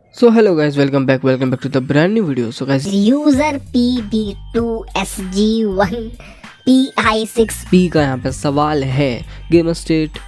So hello guys, welcome back to the brand new video. So guys, user PB2SG1PI6 P का यहाँ पे सवाल है गेम स्टेट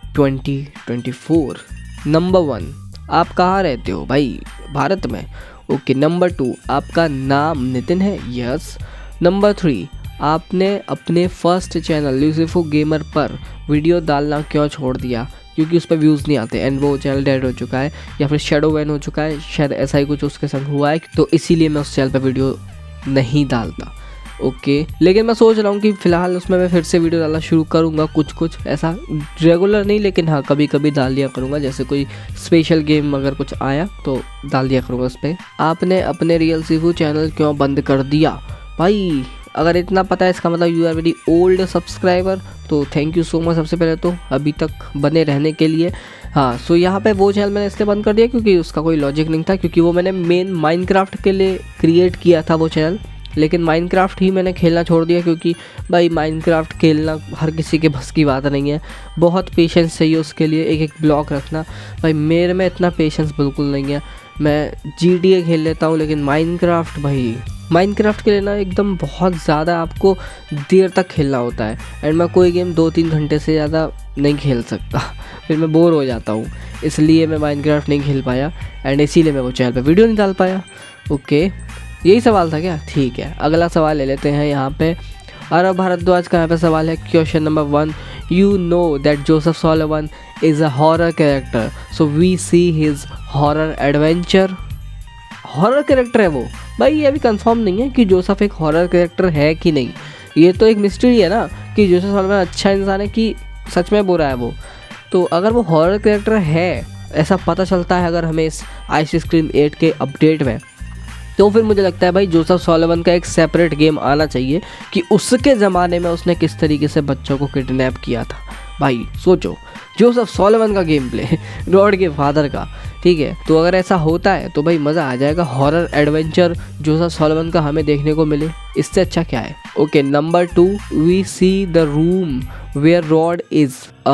2024 नंबर 1, आप कहाँ रहते हो भाई? भारत में। ओके। नंबर 2, आपका नाम नितिन है? यस। नंबर 3, आपने अपने फर्स्ट चैनल ल्यूसिफो गेमर पर वीडियो डालना क्यों छोड़ दिया? क्योंकि उस पर व्यूज़ नहीं आते एंड वो चैनल डेड हो चुका है या फिर शैडो बैन हो चुका है, शायद ऐसा ही कुछ उसके संग हुआ है, तो इसीलिए मैं उस चैनल पर वीडियो नहीं डालता। ओके। लेकिन मैं सोच रहा हूँ कि फ़िलहाल उसमें मैं फिर से वीडियो डालना शुरू करूँगा, कुछ ऐसा रेगुलर नहीं, लेकिन हाँ कभी कभी डाल दिया करूँगा। जैसे कोई स्पेशल गेम अगर कुछ आया तो डाल दिया करूँगा उस पर। आपने अपने रियल सीफू चैनल क्यों बंद कर दिया? भाई अगर इतना पता है इसका मतलब you are very old subscriber, तो थैंक यू सो मच सबसे पहले तो अभी तक बने रहने के लिए। हाँ, सो यहाँ पे वो चैनल मैंने इसलिए बंद कर दिया क्योंकि उसका कोई लॉजिक नहीं था, क्योंकि वो मैंने मेन माइनक्राफ्ट के लिए क्रिएट किया था वो चैनल, लेकिन माइनक्राफ्ट ही मैंने खेलना छोड़ दिया क्योंकि भाई माइनक्राफ्ट खेलना हर किसी के बस की बात नहीं है, बहुत पेशेंस चाहिए उसके लिए, एक ब्लॉक रखना। भाई मेरे में इतना पेशेंस बिल्कुल नहीं है। मैं GTA खेल लेता हूँ, लेकिन माइनक्राफ्ट के लिए ना एकदम बहुत ज़्यादा आपको देर तक खेलना होता है एंड मैं कोई गेम 2-3 घंटे से ज़्यादा नहीं खेल सकता, फिर मैं बोर हो जाता हूँ, इसलिए मैं माइनक्राफ्ट नहीं खेल पाया एंड इसीलिए मैं वो चैनल पे वीडियो नहीं डाल पाया। ओके, यही सवाल था क्या? ठीक है, अगला सवाल ले लेते हैं यहाँ पे। आरव भारद्वाज का यहाँ पे सवाल है, question number 1, you know that Joseph Sullivan is a horror character, so we see his horror adventure. Horror character है वो? भाई ये अभी कंफर्म नहीं है कि जोसेफ एक हॉरर कैरेक्टर है कि नहीं, ये तो एक मिस्ट्री है ना कि जोसेफ सॉलोवन अच्छा इंसान है कि सच में बुरा है वो। तो अगर वो हॉरर कैरेक्टर है, ऐसा पता चलता है अगर हमें इस आइसक्रीम 8 के अपडेट में, तो फिर मुझे लगता है भाई जोसेफ सॉलोवन का एक सेपरेट गेम आना चाहिए कि उसके ज़माने में उसने किस तरीके से बच्चों को किडनैप किया था। भाई सोचो, जोसेफ सॉलोवन का गेम प्ले रॉड के फादर का, ठीक है? तो अगर ऐसा होता है तो भाई मज़ा आ जाएगा, हॉरर एडवेंचर जोसेफ सॉलोवन का हमें देखने को मिले, इससे अच्छा क्या है। Okay. Number 2, we see the room where Rod is,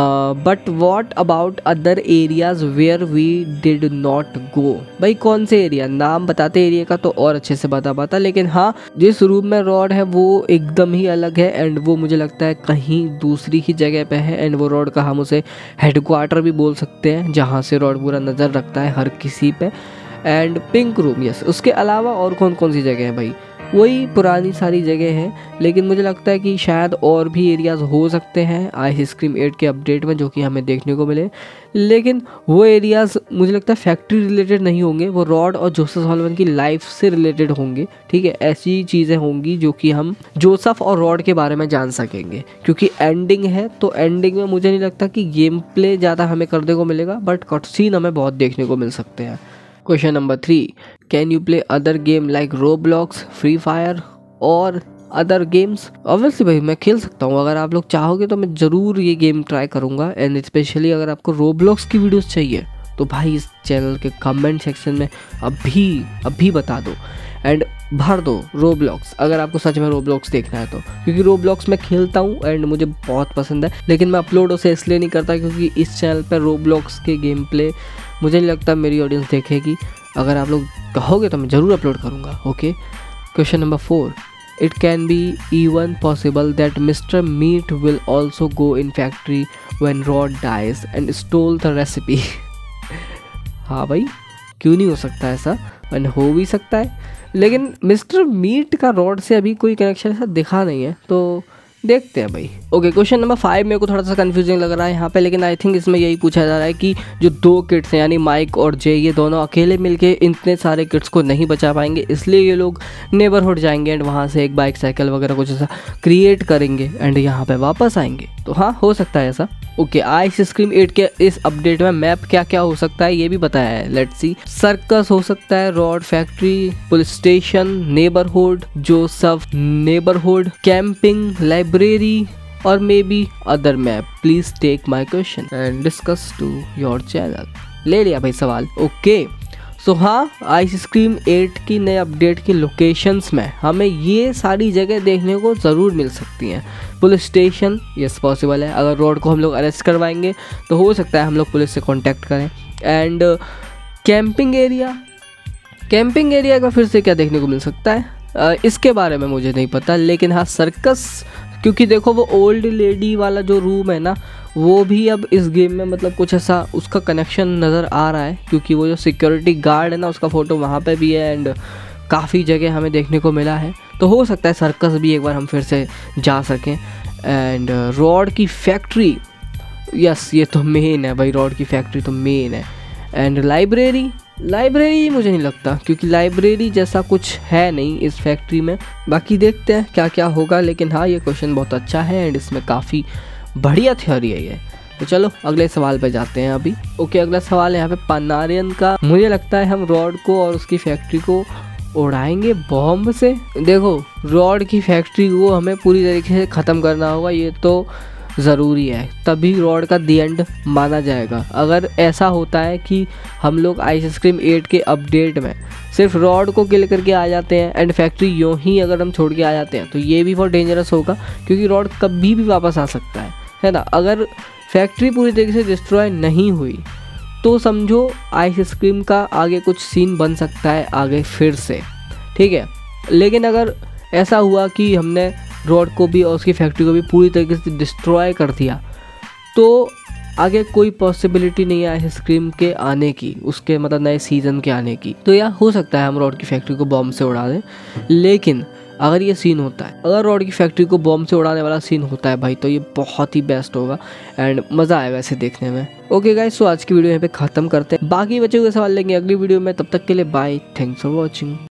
but what about other areas where we did not go? भाई कौन से एरिया? नाम बताते एरिया का तो और अच्छे से बता पाता, लेकिन हाँ जिस रूम में रॉड है वो एकदम ही अलग है एंड वो मुझे लगता है कहीं दूसरी ही जगह पे है एंड वो रॉड का हम उसे हेडक्वार्टर भी बोल सकते हैं, जहाँ से रॉड पूरा नज़र रखता है हर किसी पे। And pink room, yes. उसके अलावा और कौन कौन सी जगह है भाई? वही पुरानी सारी जगह हैं, लेकिन मुझे लगता है कि शायद और भी एरियाज़ हो सकते हैं आइसक्रीम 8 के अपडेट में जो कि हमें देखने को मिले, लेकिन वो एरियाज़ मुझे लगता है फैक्ट्री रिलेटेड नहीं होंगे, वो रॉड और जोसेफ सॉलोवन की लाइफ से रिलेटेड होंगे, ठीक है? ऐसी चीज़ें होंगी जो कि हम जोसेफ और रॉड के बारे में जान सकेंगे, क्योंकि एंडिंग है तो एंडिंग में मुझे नहीं लगता कि गेम प्ले ज़्यादा हमें करने को मिलेगा, बट कटसीन हमें बहुत देखने को मिल सकते हैं। Question number 3, can you play other game like Roblox, Free Fire और अदर गेम्स? ऑब्वियसली भाई मैं खेल सकता हूँ, अगर आप लोग चाहोगे तो मैं ज़रूर ये गेम ट्राई करूँगा एंड स्पेशली अगर आपको रोब्लॉक्स की वीडियोस चाहिए तो भाई इस चैनल के कमेंट सेक्शन में अभी बता दो एंड भर दो रोब्लॉक्स, अगर आपको सच में रोब्लॉक्स देखना है तो, क्योंकि रोब्लॉक्स मैं खेलता हूँ एंड मुझे बहुत पसंद है, लेकिन मैं अपलोड उसे इसलिए नहीं करता क्योंकि इस चैनल पर रोब्लॉक्स के गेम प्ले मुझे नहीं लगता मेरी ऑडियंस देखेगी। अगर आप लोग कहोगे तो मैं ज़रूर अपलोड करूँगा। Okay. Question number 4, it can be even possible that Mister Meat will also go in factory when Rod dies and stole the recipe. हाँ भाई, क्यों नहीं हो सकता ऐसा, एंड हो भी सकता है, लेकिन मिस्टर मीट का रॉड से अभी कोई कनेक्शन ऐसा दिखा नहीं है, तो देखते हैं भाई। ओके। क्वेश्चन नंबर 5 मेरे को थोड़ा सा कंफ्यूजिंग लग रहा है यहाँ पे, लेकिन आई थिंक इसमें यही पूछा जा रहा है कि जो 2 किड्स हैं यानी माइक और जे, ये दोनों अकेले मिलके इतने सारे किड्स को नहीं बचा पाएंगे, इसलिए ये लोग नेबरहुड जाएंगे एंड वहाँ से एक बाइक साइकिल वगैरह कुछ ऐसा क्रिएट करेंगे एंड यहाँ पे वापस आएंगे, तो हाँ हो सकता है ऐसा। ओके। आइसक्रीम 8 के इस अपडेट में मैप क्या क्या हो सकता है ये भी बताया है, लेट्स सी। सर्कस हो सकता है, Rod factory, police station, neighbourhood, Joseph neighbourhood, camping, library और may be other map. Please take my question and discuss to your channel. ले लिया भाई सवाल। ओके। सो हाँ, आइसक्रीम 8 की नए अपडेट की लोकेशंस में हमें ये सारी जगह देखने को ज़रूर मिल सकती हैं। पुलिस स्टेशन, यस पॉसिबल है, अगर रॉड को हम लोग अरेस्ट करवाएंगे तो हो सकता है हम लोग पुलिस से कांटेक्ट करें। And camping area, camping area का फिर से क्या देखने को मिल सकता है इसके बारे में मुझे नहीं पता, लेकिन हाँ सर्कस, क्योंकि देखो वो ओल्ड लेडी वाला जो रूम है ना वो भी अब इस गेम में मतलब कुछ ऐसा उसका कनेक्शन नज़र आ रहा है, क्योंकि वो जो सिक्योरिटी गार्ड है ना उसका फ़ोटो वहाँ पे भी है एंड काफ़ी जगह हमें देखने को मिला है। तो हो सकता है सर्कस भी एक बार हम फिर से जा सकें। एंड रॉड की फैक्ट्री, यस ये तो मेन है भाई, रॉड की फैक्ट्री तो मेन है। एंड लाइब्रेरी मुझे नहीं लगता, क्योंकि लाइब्रेरी जैसा कुछ है नहीं इस फैक्ट्री में। बाकी देखते हैं क्या क्या होगा, लेकिन हाँ ये क्वेश्चन बहुत अच्छा है एंड इसमें काफ़ी बढ़िया थ्योरी है ये। तो चलो अगले सवाल पे जाते हैं अभी। ओके, अगला सवाल है यहाँ पे पानारियन का। मुझे लगता है हम रॉड को और उसकी फैक्ट्री को उड़ाएंगे बॉम्ब से। देखो रॉड की फैक्ट्री को हमें पूरी तरीके से ख़त्म करना होगा, ये तो ज़रूरी है, तभी रॉड का दी एंड माना जाएगा। अगर ऐसा होता है कि हम लोग आइसक्रीम 8 के अपडेट में सिर्फ रॉड को किल करके आ जाते हैं एंड फैक्ट्री यूँ ही अगर हम छोड़ के आ जाते हैं तो ये भी बहुत डेंजरस होगा, क्योंकि रॉड कभी भी वापस आ सकता है ना। अगर फैक्ट्री पूरी तरीके से डिस्ट्रॉय नहीं हुई तो समझो आइसक्रीम का आगे कुछ सीन बन सकता है आगे फिर से, ठीक है। लेकिन अगर ऐसा हुआ कि हमने रॉड को भी और उसकी फैक्ट्री को भी पूरी तरीके से डिस्ट्रॉय कर दिया तो आगे कोई पॉसिबिलिटी नहीं है आइसक्रीम के आने की, उसके मतलब नए सीज़न के आने की। तो यह हो सकता है हम रॉड की फैक्ट्री को बॉम्ब से उड़ा दें, लेकिन अगर ये सीन होता है, अगर रॉड की फैक्ट्री को बॉम्ब से उड़ाने वाला सीन होता है भाई, तो ये बहुत ही बेस्ट होगा एंड मज़ा आएगा इसे देखने में। ओके गाइस, सो आज की वीडियो यहाँ पे ख़त्म करते हैं, बाकी बचे हुए सवाल लेंगे अगली वीडियो में। तब तक के लिए बाय, थैंक्स फॉर वॉचिंग।